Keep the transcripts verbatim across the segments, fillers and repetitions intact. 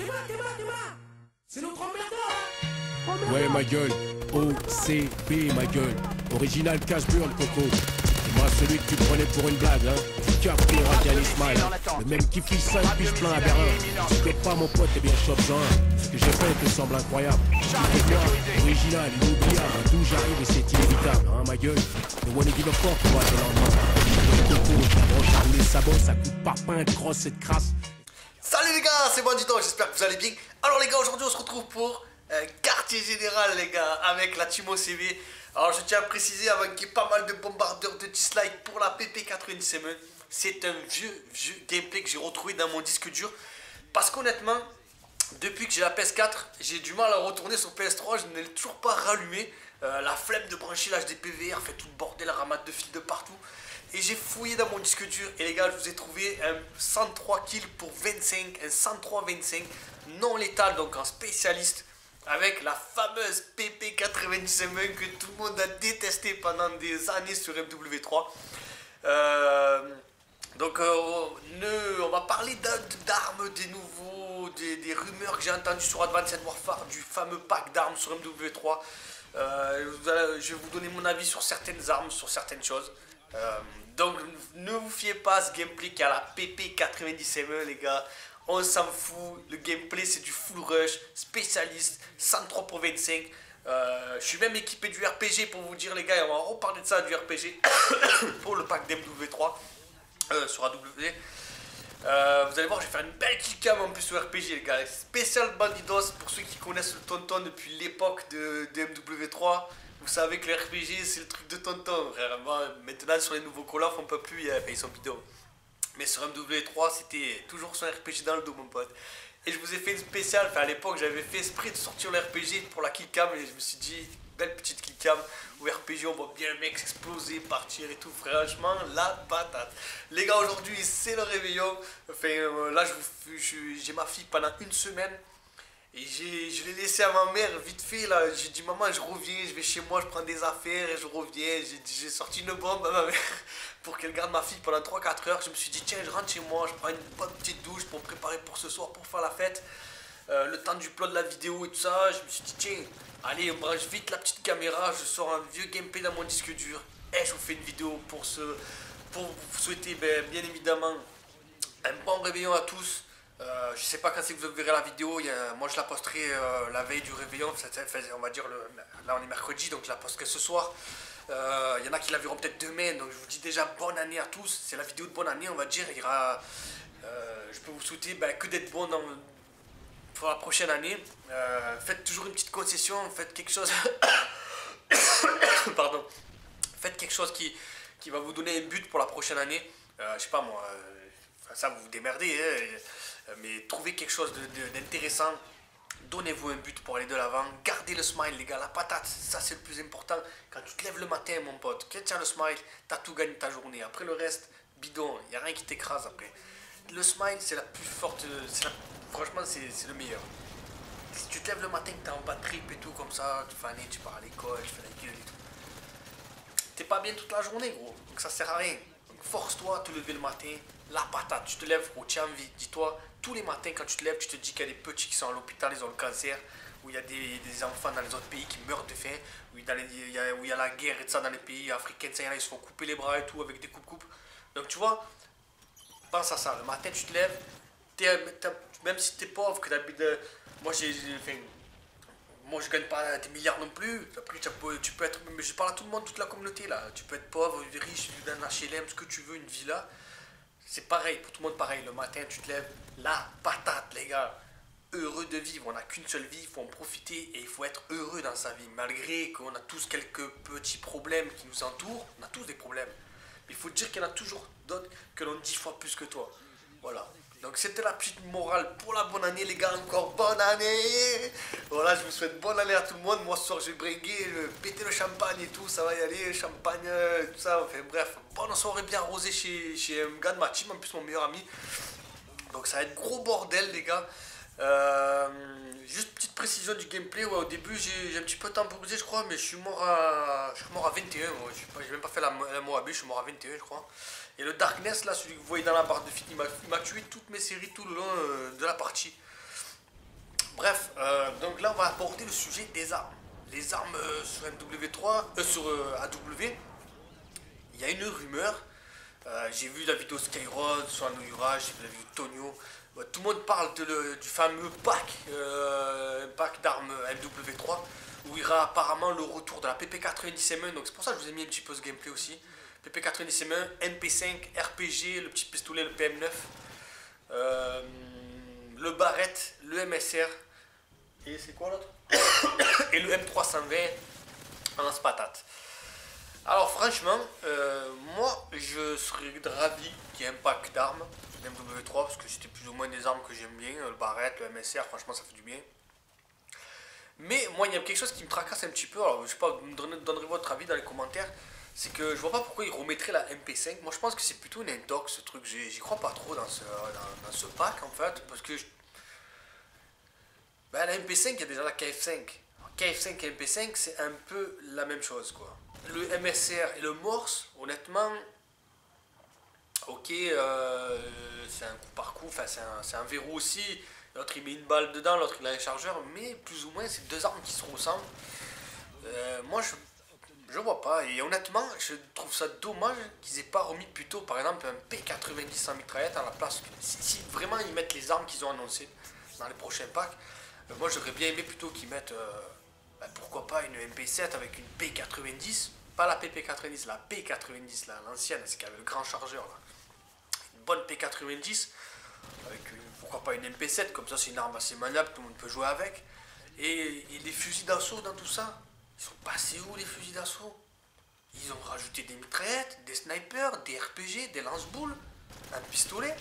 C'est notre emmerdeur. Ouais ma gueule, O C B ma gueule, original cash burn coco. C'est moi celui que tu prenais pour une blague hein. Capri Radial Smile, le même qui fiche cinq piges plein à Berlin. Tu fais pas mon pote, t'es bien chopin. Ce que j'ai fait te semble incroyable. C'est moi, original, inoubliable, d'où j'arrive et c'est inévitable hein ma gueule. Le one give a fuck moi c'est lendemain. Coco, ta broche à les sabots, ça coûte pas pain, crosse cette crasse. Salut les gars, c'est Bandito, j'espère que vous allez bien. Alors les gars, aujourd'hui on se retrouve pour un quartier général les gars, avec la team O C B. Alors je tiens à préciser avant qu'il y ait pas mal de bombardeurs de dislikes pour la P P quatre-vingt-dix M. C'est un vieux, vieux gameplay que j'ai retrouvé dans mon disque dur. Parce qu'honnêtement, depuis que j'ai la P S quatre, j'ai du mal à retourner sur P S trois, je ne l'ai toujours pas rallumé. Euh, la flemme de brancher l'H D P V R, fait tout le bordel, la ramade de fils de partout. Et j'ai fouillé dans mon disque dur et les gars, je vous ai trouvé un cent trois kills pour vingt-cinq, un cent trois vingt-cinq non létal, donc en spécialiste, avec la fameuse P P quatre-vingt-dix M que tout le monde a détesté pendant des années sur M W trois. Euh, donc euh, ne, on va parler d'armes, des nouveaux, des, des rumeurs que j'ai entendues sur Advanced Warfare, du fameux pack d'armes sur M W trois. Euh, je vais vous donner mon avis sur certaines armes, sur certaines choses. Euh, donc ne vous fiez pas à ce gameplay qui a la P P quatre-vingt-dix M les gars, on s'en fout, le gameplay c'est du full rush, spécialiste, cent trois pour vingt-cinq, euh, je suis même équipé du R P G pour vous dire les gars, et on va reparler de ça du R P G pour le pack d'M W trois euh, sur A W. Euh, vous allez voir, je vais faire une belle killcam en plus au R P G les gars, spécial Bandidos pour ceux qui connaissent le tonton depuis l'époque de, de M W trois. Vous savez que le R P G c'est le truc de tonton, vraiment. Maintenant sur les nouveaux Call of on peut plus, enfin, ils sont bidons. Mais sur M W trois c'était toujours son R P G dans le dos mon pote. Et je vous ai fait une spéciale, enfin à l'époque j'avais fait esprit de sortir le R P G pour la killcam et je me suis dit, belle petite killcam au R P G, on voit bien le mec exploser, partir et tout, franchement la patate. Les gars aujourd'hui c'est le réveillon, enfin euh, là j'ai ma fille pendant une semaine. Et je l'ai laissé à ma mère vite fait là, j'ai dit maman je reviens, je vais chez moi, je prends des affaires et je reviens. J'ai sorti une bombe à ma mère pour qu'elle garde ma fille pendant trois quatre heures. Je me suis dit tiens je rentre chez moi, je prends une bonne petite douche pour me préparer pour ce soir, pour faire la fête. Euh, le temps du plot de la vidéo et tout ça, je me suis dit tiens, allez on branche vite la petite caméra, je sors un vieux gameplay dans mon disque dur. Et je vous fais une vidéo pour, ce, pour vous souhaiter ben, bien évidemment un bon réveillon à tous. Euh, je sais pas quand c'est que vous verrez la vidéo, il y a, moi je la posterai euh, la veille du réveillon, on va dire, le, là on est mercredi donc je la posterai ce soir. Il euh, y en a qui la verront peut-être demain, donc je vous dis déjà bonne année à tous, c'est la vidéo de bonne année on va dire, il y aura, euh, je peux vous souhaiter ben, que d'être bon dans, pour la prochaine année. Euh, faites toujours une petite concession, faites quelque chose, pardon, faites quelque chose qui, qui va vous donner un but pour la prochaine année, euh, je sais pas moi, euh, ça vous vous démerdez, hein, mais trouvez quelque chose d'intéressant, donnez-vous un but pour aller de l'avant, gardez le smile les gars, la patate, ça c'est le plus important. Quand tu te lèves le matin mon pote, que tu as le smile, tu as tout gagné ta journée, après le reste, bidon, il n'y a rien qui t'écrase après. Le smile c'est la plus forte, la, franchement c'est le meilleur. Si tu te lèves le matin, que tu es en bad trip et tout comme ça, tu fais un nez, tu pars à l'école, tu fais la gueule et tout. T'es pas bien toute la journée gros, donc ça sert à rien. Force-toi à te lever le matin, la patate, tu te lèves, gros, tu as envie, dis-toi, tous les matins quand tu te lèves, tu te dis qu'il y a des petits qui sont à l'hôpital, ils ont le cancer, où il y a des, des enfants dans les autres pays qui meurent de faim, où il, les, il, y a, où il y a la guerre et tout ça dans les pays africains, ça, ils se font couper les bras et tout avec des coupes-coupes. Donc tu vois, pense à ça, le matin tu te lèves, t'es, t'es, même si tu es pauvre, que t'habites de... Moi j'ai... Enfin, moi je gagne pas des milliards non plus, après tu peux, tu peux être, mais je parle à tout le monde, toute la communauté là, tu peux être pauvre, riche, vivre dans un H L M, ce que tu veux, une villa, c'est pareil, pour tout le monde pareil, le matin tu te lèves, la patate les gars, heureux de vivre, on n'a qu'une seule vie, il faut en profiter et il faut être heureux dans sa vie, malgré qu'on a tous quelques petits problèmes qui nous entourent, on a tous des problèmes, mais il faut dire qu'il y en a toujours d'autres que l'on dix fois plus que toi, voilà. Donc c'était la petite morale pour la bonne année les gars, encore bonne année. Voilà, je vous souhaite bonne année à tout le monde. Moi ce soir je vais bringuer, péter le champagne et tout, ça va y aller, champagne, tout ça, enfin bref. Bonne soirée bien arrosée chez, chez un gars de ma team, en plus mon meilleur ami. Donc ça va être gros bordel les gars. Euh, juste petite précision du gameplay, ouais, au début j'ai un petit peu temporisé je crois, mais je suis mort à, je suis mort à vingt et un, ouais. J'ai même pas fait la, la Moab, je suis mort à vingt et un je crois. Et le Darkness là, celui que vous voyez dans la barre de fit, il m'a tué toutes mes séries tout le long euh, de la partie. Bref, euh, donc là on va aborder le sujet des armes. Les armes euh, sur M W trois, euh, sur euh, A W. Il y a une rumeur. Euh, j'ai vu la vidéo Skyrod sur Anoura, j'ai vu la vidéo Tonio. Euh, tout le monde parle de le, du fameux pack, euh, pack d'armes M W trois, où il y aura apparemment le retour de la P P quatre-vingt-dix M un. Donc c'est pour ça que je vous ai mis un petit peu ce gameplay aussi. P P quatre-vingt-dix M un, M P cinq, R P G, le petit pistolet, le P M neuf, euh, le Barrett, le M S R, et c'est quoi l'autre? Et le M trois cent vingt en patate. Alors franchement, euh, moi je serais ravi qu'il y ait un pack d'armes M W trois, parce que c'était plus ou moins des armes que j'aime bien, le Barrett, le M S R, franchement ça fait du bien. Mais moi il y a quelque chose qui me tracasse un petit peu, alors je sais pas, vous me donnerez votre avis dans les commentaires. C'est que je vois pas pourquoi ils remettraient la M P cinq. Moi je pense que c'est plutôt une intox ce truc. J'y crois pas trop dans ce, dans, dans ce pack en fait. Parce que je... ben, la M P cinq, il y a déjà la K F cinq. K F cinq et M P cinq, c'est un peu la même chose quoi. Le M S R et le Morse, honnêtement, ok, euh, c'est un coup par coup, enfin c'est un, un verrou aussi. L'autre il met une balle dedans, l'autre il a un chargeur. Mais plus ou moins c'est deux armes qui se ressemblent. Euh, moi je... Je vois pas, et honnêtement, je trouve ça dommage qu'ils aient pas remis plus tôt, par exemple, un P quatre-vingt-dix sans mitraillette à la place. Si, si vraiment ils mettent les armes qu'ils ont annoncées dans les prochains packs, euh, moi j'aurais bien aimé plutôt qu'ils mettent, euh, bah, pourquoi pas une M P sept avec une P quatre-vingt-dix, pas la P P quatre-vingt-dix, la P quatre-vingt-dix, l'ancienne, c'est qui avait le grand chargeur. Là. Une bonne P quatre-vingt-dix, avec une, pourquoi pas une M P sept, comme ça c'est une arme assez maniable, tout le monde peut jouer avec. Et, et les fusils d'assaut dans tout ça. Ils sont passés où les fusils d'assaut? Ils ont rajouté des mitraillettes, des snipers, des R P G, des lance-boules, un pistolet.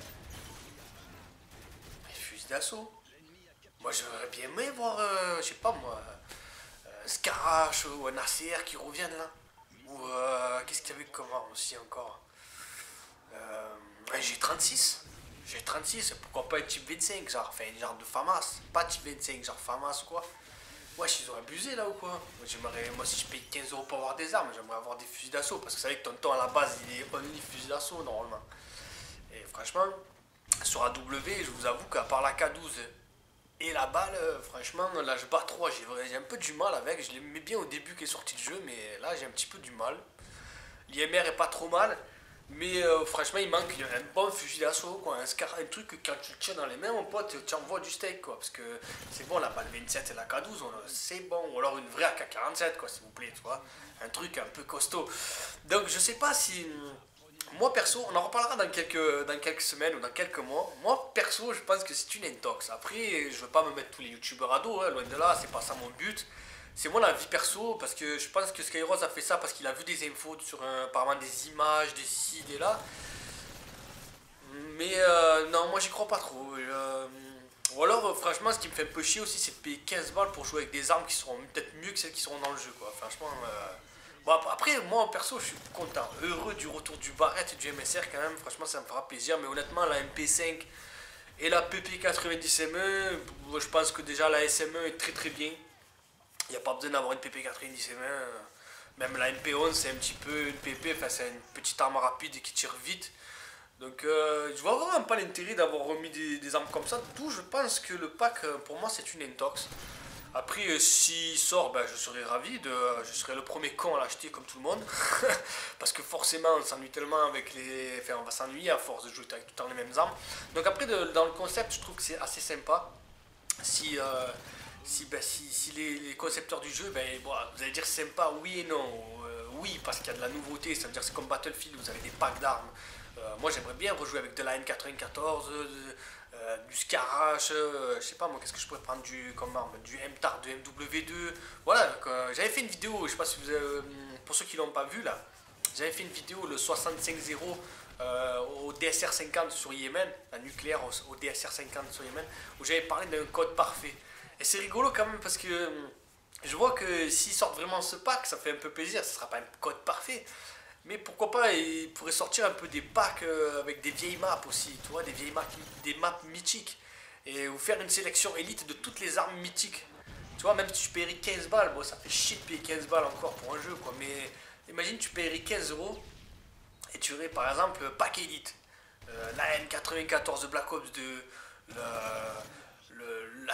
Les fusils d'assaut. Moi j'aurais bien aimé voir, euh, je sais pas moi, euh, Scarache ou un A C R qui reviennent là. Ou euh, qu'est-ce qu'il y avait comme arme aussi encore? euh, Un G trente-six. G trente-six, pourquoi pas un type vingt-cinq, genre, enfin une genre de FAMAS. Pas type vingt-cinq, genre FAMAS ou quoi. Wesh, ils ont abusé là ou quoi? Moi, j'aimerais, moi si je paye quinze euros pour avoir des armes, j'aimerais avoir des fusils d'assaut. Parce que vous savez que tonton à la base il est only fusil d'assaut normalement. Et franchement, sur A W, je vous avoue qu'à part la K douze et la balle, franchement, là je bats trois, j'ai un peu du mal avec. Je l'aimais bien au début qu'il est sorti le jeu, mais là j'ai un petit peu du mal. L'I M R est pas trop mal. Mais euh, franchement, il manque un bon fusil d'assaut, quoi. Un, scar un truc que quand tu le tiens dans les mains, mon pote, tu envoies du steak, quoi. Parce que c'est bon, la balle vingt-sept et la K douze, c'est bon. Ou alors une vraie A K quarante-sept, quoi, s'il vous plaît, tu vois. Un truc un peu costaud. Donc, je sais pas si. Moi, perso, on en reparlera dans quelques, dans quelques semaines ou dans quelques mois. Moi, perso, je pense que c'est une intox. Après, je veux pas me mettre tous les youtubeurs à dos, hein, loin de là, c'est pas ça mon but. C'est moi la vie perso, parce que je pense que Skyrose a fait ça parce qu'il a vu des infos sur un, apparemment des images, des ci, des là. Mais euh, non, moi j'y crois pas trop. Euh, ou alors, euh, franchement, ce qui me fait un peu chier aussi, c'est de payer quinze balles pour jouer avec des armes qui seront peut-être mieux que celles qui seront dans le jeu, quoi. Franchement, euh... bon, après, moi perso, je suis content, heureux du retour du Barrett et du M S R quand même. Franchement, ça me fera plaisir. Mais honnêtement, la M P cinq et la P P quatre-vingt-dix M un, je pense que déjà la S M un est très très bien. Il n'y a pas besoin d'avoir une P P quatre-vingt-dix M un, même la M P onze c'est un petit peu une P P, enfin c'est une petite arme rapide qui tire vite. Donc euh, je vois vraiment pas l'intérêt d'avoir remis des, des armes comme ça, d'où je pense que le pack pour moi c'est une intox. Après euh, s'il sort, ben, je serais ravi, de, je serais le premier con à l'acheter comme tout le monde. Parce que forcément on s'ennuie tellement avec les... Enfin on va s'ennuyer à force de jouer avec tout le temps les mêmes armes. Donc après de, dans le concept je trouve que c'est assez sympa. Si... Euh, Si, ben, si, si les, les concepteurs du jeu, ben, bon, vous allez dire sympa, oui et non. Euh, oui, parce qu'il y a de la nouveauté, ça veut dire c'est comme Battlefield, vous avez des packs d'armes. Euh, moi j'aimerais bien rejouer avec de la N quatre-vingt-quatorze, euh, du Scarache, euh, je sais pas moi, qu'est-ce que je pourrais prendre du, comme arme, du M T A R, du M W deux. Voilà, euh, j'avais fait une vidéo, je sais pas si vous avez, euh, pour ceux qui l'ont pas vu là, j'avais fait une vidéo le soixante-cinq zéro euh, au D S R cinquante sur Yémen, la nucléaire au, au D S R cinquante sur Yémen, où j'avais parlé d'un code parfait. Et c'est rigolo quand même parce que je vois que s'ils sortent vraiment ce pack, ça fait un peu plaisir, ce sera pas un code parfait. Mais pourquoi pas, ils pourraient sortir un peu des packs avec des vieilles maps aussi, tu vois, des vieilles maps, des maps mythiques. Et vous faire une sélection élite de toutes les armes mythiques. Tu vois, même si tu paierais quinze balles, bon ça fait chier de payer quinze balles encore pour un jeu quoi. Mais imagine tu paierais quinze euros et tu aurais par exemple pack élite, euh, la N quatre-vingt-quatorze de Black Ops deux, le... Le, la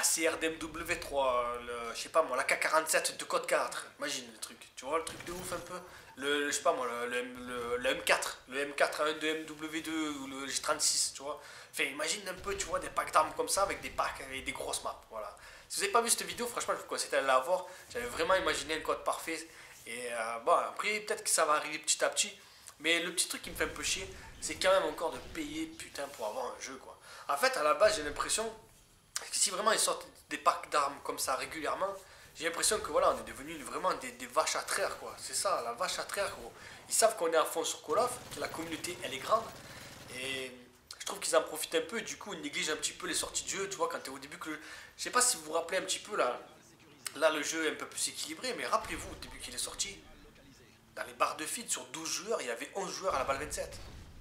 C R D M W trois, le, je sais pas moi, la K quarante-sept de code quatre, imagine le truc, tu vois le truc de ouf un peu, le, le je sais pas moi, le, le, le, le M quatre, le M quatre A un de M W deux ou le G trente-six, tu vois, enfin imagine un peu, tu vois, des packs d'armes comme ça avec des packs avec des grosses maps, voilà. Si vous n'avez pas vu cette vidéo, franchement je vous conseille d'aller la voir, j'avais vraiment imaginé un code parfait, et euh, bon après peut-être que ça va arriver petit à petit, mais le petit truc qui me fait un peu chier, c'est quand même encore de payer putain pour avoir un jeu quoi. En fait à la base j'ai l'impression si vraiment ils sortent des packs d'armes comme ça régulièrement, j'ai l'impression que voilà, on est devenus vraiment des, des vaches à traire quoi. C'est ça, la vache à traire gros. Ils savent qu'on est à fond sur Call of, que la communauté elle est grande. Et je trouve qu'ils en profitent un peu et du coup ils négligent un petit peu les sorties de jeu. Tu vois, quand tu es au début que le... Je sais pas si vous vous rappelez un petit peu là. Là le jeu est un peu plus équilibré, mais rappelez-vous au début qu'il est sorti. Dans les barres de feed sur douze joueurs, il y avait onze joueurs à la balle vingt-sept.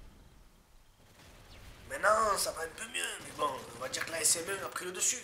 Maintenant, ça va un peu mieux, mais bon, on va dire que la S M E a pris le dessus.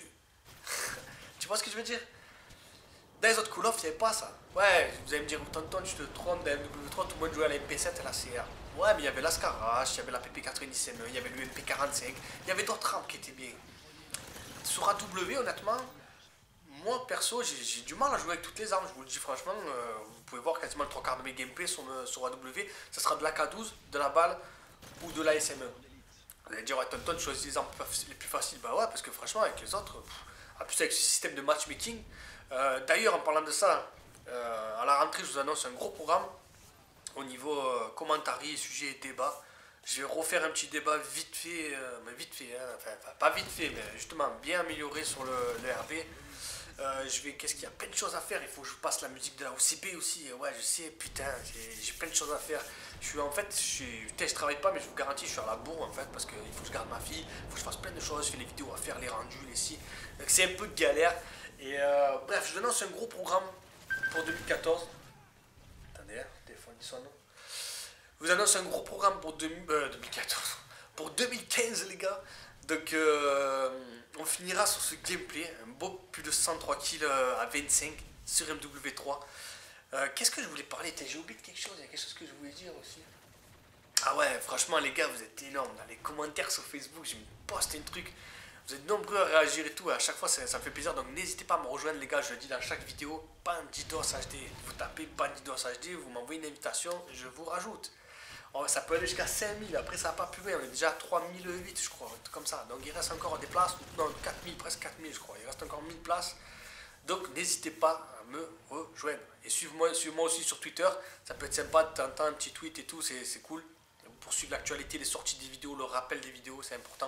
Tu vois ce que je veux dire? Dans les autres Call of, il n'y avait pas ça. Ouais, vous allez me dire, tonton, tu te trompes, dans M W trois, tout le monde jouait à la M P sept et à la C R. Ouais, mais il y avait la Scarache, il y avait la P P quatre-vingt-dix M E, il y avait le M P quarante-cinq, il y avait d'autres armes qui étaient bien. Sur A W, honnêtement, moi, perso, j'ai du mal à jouer avec toutes les armes, je vous le dis franchement. Euh, vous pouvez voir quasiment le trois quarts de mes gameplays sur, sur A W, ça sera de la K douze, de la balle ou de la S M E. Vous allez dire, ouais, tonton, tu choisis les armes les plus faciles. Bah ouais, parce que franchement, avec les autres, pff, en plus avec ce système de matchmaking. Euh, D'ailleurs, en parlant de ça, euh, à la rentrée, je vous annonce un gros programme au niveau euh, commentaires, sujets et débats. Je vais refaire un petit débat vite fait, euh, mais vite fait, hein, enfin, pas vite fait, mais justement bien amélioré sur le, le R B. Euh, je vais, qu'est-ce qu'il y a plein de choses à faire. Il faut que je passe la musique de la O C B aussi. Ouais, je sais, putain, j'ai plein de choses à faire. Je suis en fait, je, suis, putain, je travaille pas, mais je vous garantis, je suis à la bourre en fait, parce qu'il faut que je garde ma fille, il faut que je fasse plein de choses. Je fais les vidéos à faire, les rendus, les si. Donc c'est un peu de galère. Et euh, bref, je vous annonce un gros programme pour deux mille quatorze. Attendez, hein, téléphone dit son nom. Je vous annonce un gros programme pour deux mille, euh, deux mille quatorze, pour deux mille quinze les gars. Donc euh, on finira sur ce gameplay, un beau plus de cent trois kills à vingt-cinq sur M W trois. Euh, Qu'est-ce que je voulais parler? J'ai oublié de quelque chose, il y a quelque chose que je voulais dire aussi. Ah ouais, franchement les gars, vous êtes énormes. Dans les commentaires sur Facebook, je me poste un truc. Vous êtes nombreux à réagir et tout, à chaque fois ça, ça me fait plaisir. Donc n'hésitez pas à me rejoindre les gars, je le dis dans chaque vidéo, Bandidos H D. Vous tapez Bandidos H D, vous m'envoyez une invitation, je vous rajoute. Oh, ça peut aller jusqu'à cinq mille, après ça n'a pas pu loin, on est déjà à trois mille huit je crois, comme ça. Donc il reste encore des places, non quatre mille, presque quatre mille je crois, il reste encore mille places. Donc n'hésitez pas à me rejoindre. Et suivez-moi suivez aussi sur Twitter, ça peut être sympa de t'entendre un petit tweet et tout, c'est cool. Pour suivre l'actualité, les sorties des vidéos, le rappel des vidéos, c'est important.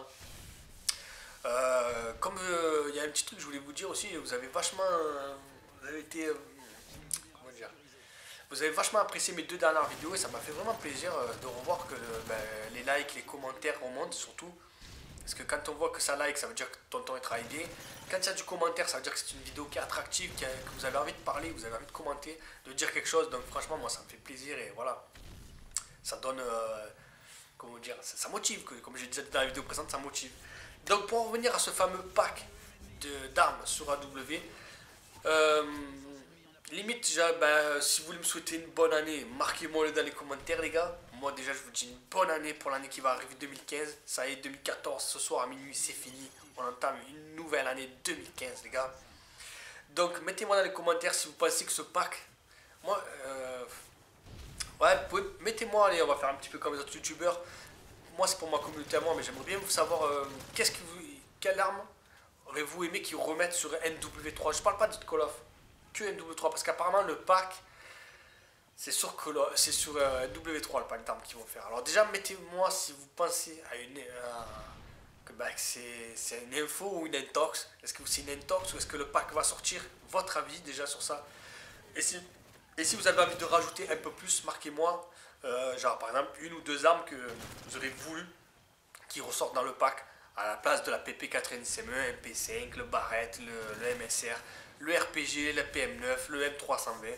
Euh, comme il euh, y a un petit truc que je voulais vous dire aussi, vous avez vachement, euh, vous avez été, euh, comment dire, vous avez vachement apprécié mes deux dernières vidéos et ça m'a fait vraiment plaisir euh, de revoir que le, ben, les likes, les commentaires remontent surtout. Parce que quand on voit que ça like, ça veut dire que tonton il travaille bien. Quand il y a du commentaire, ça veut dire que c'est une vidéo qui est attractive, qui a, que vous avez envie de parler, vous avez envie de commenter, de dire quelque chose. Donc franchement, moi ça me fait plaisir et voilà. Ça donne, euh, comment dire, ça, ça motive, que, comme j'ai dit dans la vidéo présente, ça motive. Donc pour en revenir à ce fameux pack d'armes sur A W, euh, limite, déjà, ben, si vous voulez me souhaiter une bonne année, marquez-moi dans les commentaires les gars. Moi déjà je vous dis une bonne année pour l'année qui va arriver deux mille quinze. Ça y est, deux mille quatorze, ce soir à minuit c'est fini. On entame une nouvelle année deux mille quinze les gars. Donc mettez-moi dans les commentaires si vous pensez que ce pack, moi, euh, ouais, mettez-moi, allez, on va faire un petit peu comme les autres youtubeurs. Moi c'est pour ma communauté à moi, mais j'aimerais bien vous savoir euh, qu'est-ce que vous, quelle arme aurez-vous aimé qu'ils remettent sur M W trois. Je parle pas de Call of, que M W trois, parce qu'apparemment le pack c'est sur, c'est sur euh, M W trois le pack d'armes qu'ils vont faire. Alors déjà mettez-moi si vous pensez à une, euh, que, bah, que c'est une info ou une intox. Est-ce que c'est une intox ou est-ce que le pack va sortir? Votre avis déjà sur ça. Et si, et si vous avez envie de rajouter un peu plus, marquez-moi. Euh, genre par exemple une ou deux armes que vous aurez voulu qui ressortent dans le pack à la place de la P P quatre-vingt-dix M E, M P cinq, le Barrett, le, le M S R, le R P G, le P M neuf, le M trois cent vingt.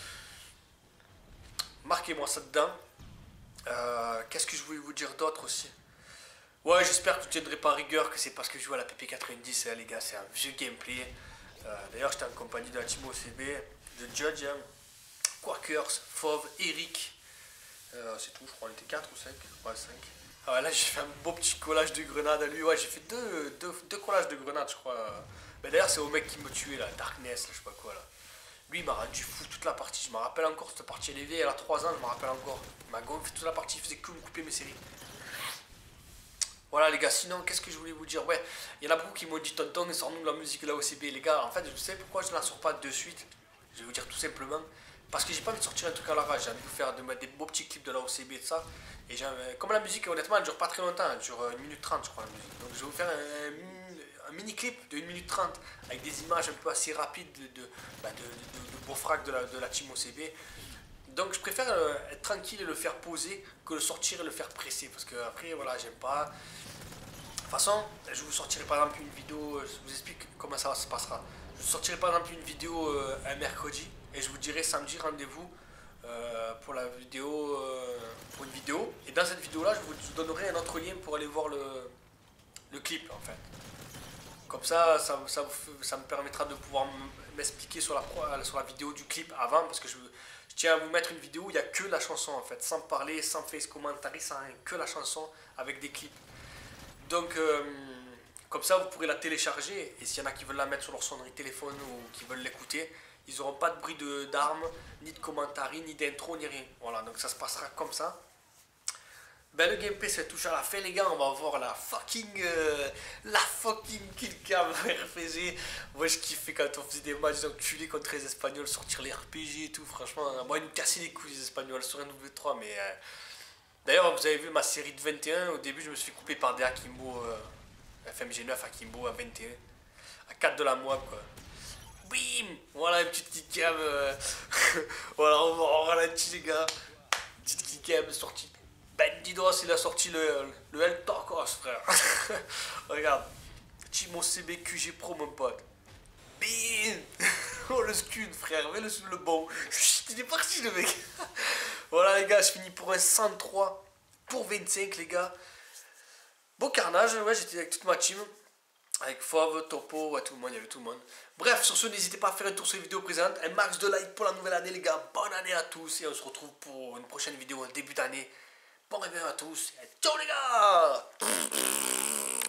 Marquez-moi ça dedans. Euh, Qu'est-ce que je voulais vous dire d'autre aussi? Ouais, j'espère que vous ne tiendrez pas rigueur que c'est parce que je joue à la P P quatre-vingt-dix, hein, les gars, c'est un vieux gameplay. Euh, D'ailleurs, j'étais en compagnie de la team O C B, de Judge, hein, Quakers, Fauve, Eric. Euh, c'est tout, je crois, on était quatre ou cinq. Ouais, cinq. Ah ouais, là j'ai fait un beau petit collage de grenades à lui. Ouais, j'ai fait deux, deux, deux collages de grenades, je crois. Mais d'ailleurs, c'est au mec qui me tuait là, Darkness, là, je sais pas quoi là. Lui, il m'a rendu fou toute la partie. Je me rappelle encore cette partie. Elle est vieille, elle a trois ans, je me rappelle encore. Il m'a gonflé toute la partie, il faisait que me couper mes séries. Voilà les gars, sinon qu'est-ce que je voulais vous dire? Ouais, il y en a beaucoup qui m'ont dit tonton, sors-nous de la musique de la O C B. Les gars, en fait, je sais pourquoi je ne la sors pas de suite. Je vais vous dire tout simplement. Parce que j'ai pas envie de sortir un truc à la rage. J'ai envie de vous faire de mettre des beaux petits clips de la O C B et de ça. Et comme la musique, honnêtement, elle dure pas très longtemps. Elle dure une minute trente, je crois, la musique. Donc je vais vous faire un, un mini clip de une minute trente avec des images un peu assez rapides de, de, bah, de, de, de beaux frags de la, de la team O C B. Donc je préfère euh, être tranquille et le faire poser que le sortir et le faire presser. Parce que après, voilà, j'aime pas. De toute façon, je vous sortirai par exemple une vidéo, je vous explique comment ça se passera. Je vous sortirai par exemple une vidéo euh, un mercredi et je vous dirai samedi rendez-vous euh, pour la vidéo, euh, pour une vidéo. Et dans cette vidéo là, je vous donnerai un autre lien pour aller voir le, le clip en fait. Comme ça, ça, ça, ça me permettra de pouvoir m'expliquer sur la, sur la vidéo du clip avant parce que je, je tiens à vous mettre une vidéo où il n'y a que la chanson en fait, sans parler, sans face commentary, sans rien, que la chanson avec des clips. Donc, euh, comme ça, vous pourrez la télécharger. Et s'il y en a qui veulent la mettre sur leur sonnerie téléphone ou qui veulent l'écouter, ils n'auront pas de bruit d'armes, ni de commentaires, ni d'intro, ni rien. Voilà, donc ça se passera comme ça. Ben, le gameplay c'est touche à la fin, les gars. On va voir la fucking. Euh, la fucking killcam R P G. Moi, je kiffais quand on faisait des matchs d'enculés contre les Espagnols, sortir les R P G et tout. Franchement, moi, ils nous cassaient les couilles, les Espagnols, sur un W trois, mais. Euh, D'ailleurs, vous avez vu ma série de vingt et un, au début je me suis coupé par des Akimbo, euh, F M G neuf Akimbo à vingt et un, à quatre de la moab quoi. Bim. Voilà une petite kickcam, euh, voilà on va en ralenti les gars, petite kickcam sortie. Bandidos il a sorti le, le El Tocos frère. Regarde, Team O C B Q G Pro mon pote. Bim. Oh le scud frère, mais le, le bon. Il est parti le mec. Voilà les gars, je finis pour un cent trois pour vingt-cinq les gars. Beau carnage, ouais, j'étais avec toute ma team. Avec Fauve, Topo, ouais, tout le monde, il y avait tout le monde. Bref, sur ce, n'hésitez pas à faire un tour sur les vidéos présentes. Un max de likes pour la nouvelle année les gars. Bonne année à tous et on se retrouve pour une prochaine vidéo en début d'année. Bon réveil à tous et ciao les gars.